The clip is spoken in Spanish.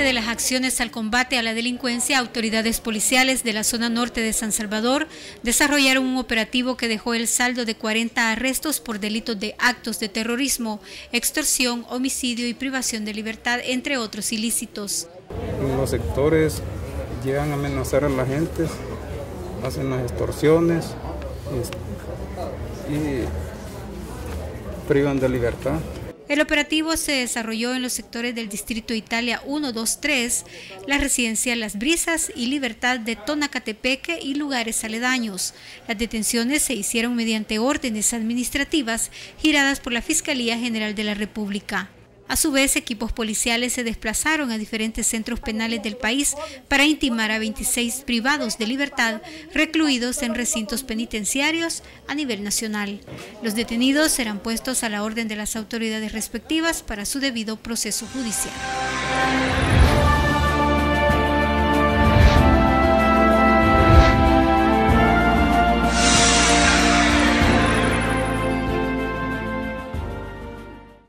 de las acciones al combate a la delincuencia, autoridades policiales de la zona norte de San Salvador desarrollaron un operativo que dejó el saldo de 40 arrestos por delitos de actos de terrorismo, extorsión, homicidio y privación de libertad, entre otros ilícitos. Los sectores llegan a amenazar a la gente, hacen las extorsiones y privan de libertad. El operativo se desarrolló en los sectores del Distrito Italia 1, 2, 3, la residencia Las Brisas y Libertad de Tonacatepeque y lugares aledaños. Las detenciones se hicieron mediante órdenes administrativas giradas por la Fiscalía General de la República. A su vez, equipos policiales se desplazaron a diferentes centros penales del país para intimar a 26 privados de libertad recluidos en recintos penitenciarios a nivel nacional. Los detenidos serán puestos a la orden de las autoridades respectivas para su debido proceso judicial.